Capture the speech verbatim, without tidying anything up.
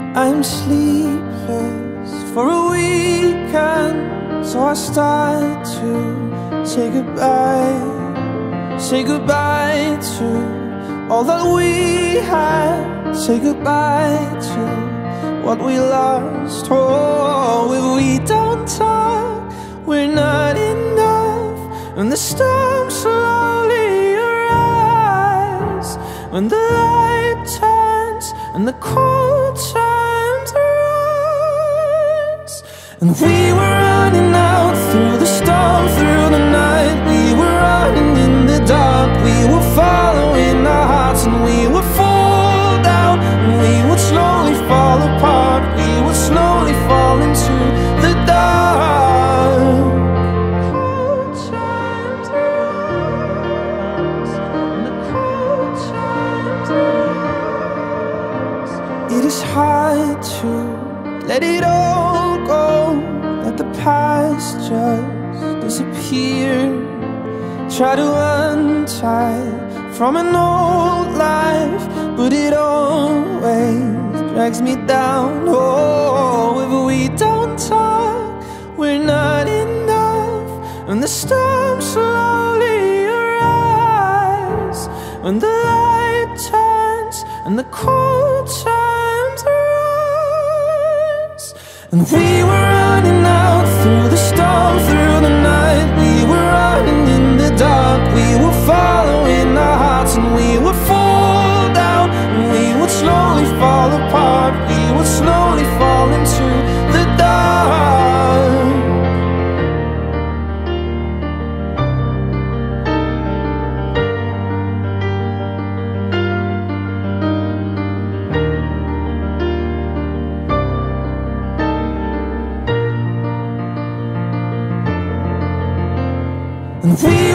I'm sleepless for a weekend, so I start to say goodbye. Say goodbye to all that we had. Say goodbye to what we lost. Oh, if we don't talk, we're not enough. And the storm slowly arrives, when the light turns and the cold times rise. And we were running out through the storm, through the night. We were running in the dark. We were following our hearts, and we would fall down, and we would slowly fall apart. We would slowly fall into the dark. Cold chimes rise, and the cold chimes rise. It is hard to let it all go, let the past just disappear. Try to untie from an old life, but it always drags me down. Oh, if we don't talk, we're not enough. And the storm slowly arrives, when the light turns and the cold times rise. And we were running out through the storm, through the night. We were running in the dark. We were following our hearts, and we would fall down, and we would slowly fall apart. We would slowly fall into the dark. And we